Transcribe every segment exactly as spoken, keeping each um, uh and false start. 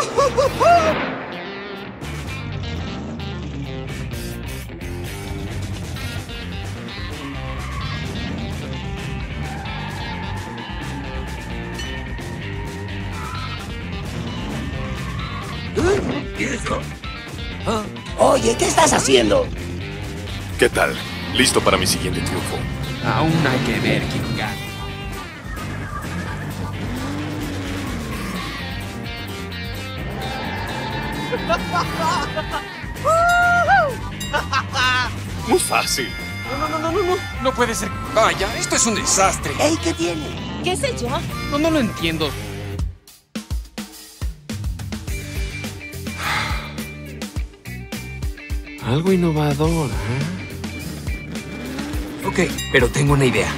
Oye, ¿qué estás haciendo? ¿Qué tal? ¿Listo para mi siguiente triunfo? Aún hay que ver quién gana. Muy fácil. No, no, no, no, no, no. No puede ser. Vaya, esto es un desastre. Ey, ¿qué tiene? ¿Qué sé yo? No, no lo entiendo. Algo innovador, ¿eh? Ok, pero tengo una idea.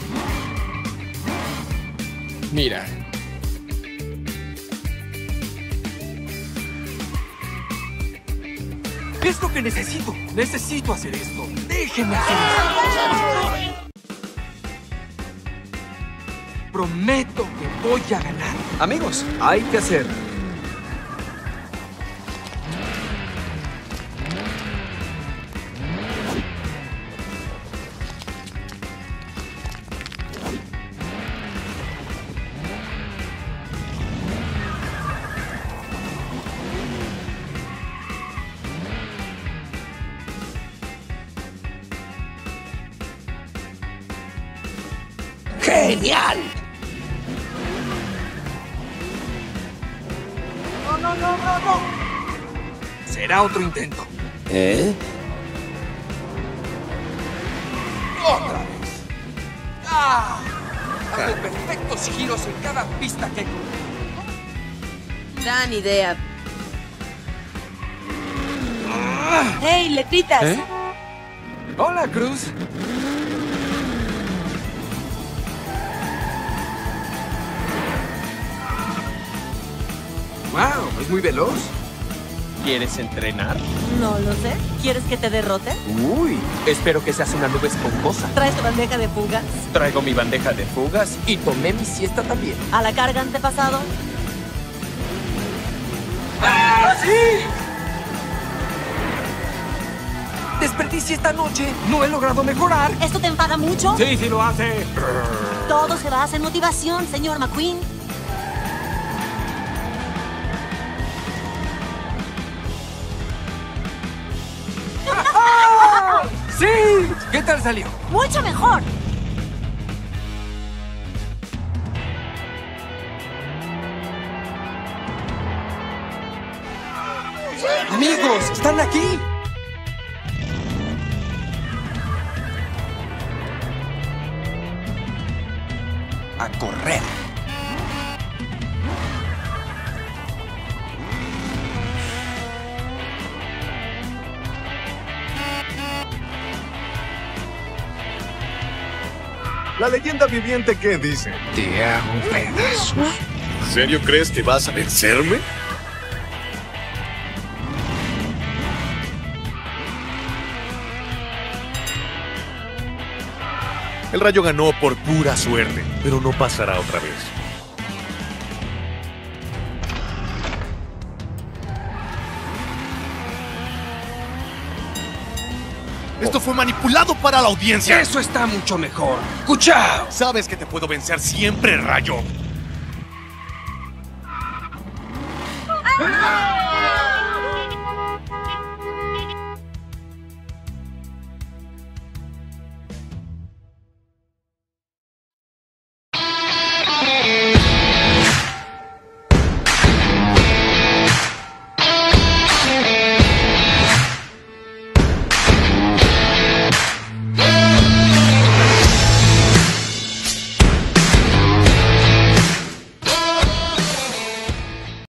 Mira. Es lo que necesito. Necesito hacer esto. Déjenme hacer esto. Prometo que voy a ganar. Amigos, hay que hacer. ¡Genial! No, no, no, no, no. Será otro intento. ¿Eh? ¡Otra vez! ¡Ah! Hago perfectos giros en cada pista que... Gran idea. ¡Hey, letritas! ¿Eh? Hola, Cruz. ¡Wow! Es muy veloz. ¿Quieres entrenar? No lo sé. ¿Quieres que te derrote? Uy, espero que seas una nube esponjosa. ¿Traes tu bandeja de fugas? Traigo mi bandeja de fugas y tomé mi siesta también. ¿A la carga antepasado? ¡Ah, sí! Desperdicié esta noche. No he logrado mejorar. ¿Esto te enfada mucho? Sí, sí lo hace. Todo se basa en motivación, señor McQueen. ¡Sí! ¿Qué tal salió? ¡Mucho mejor! ¡Amigos! ¡Están aquí! A correr. La leyenda viviente, ¿qué dice? Te hago un pedazo. ¿En serio crees que vas a vencerme? El Rayo ganó por pura suerte, pero no pasará otra vez. Esto fue manipulado para la audiencia. Eso está mucho mejor. ¡Cuchao! Sabes que te puedo vencer siempre, Rayo.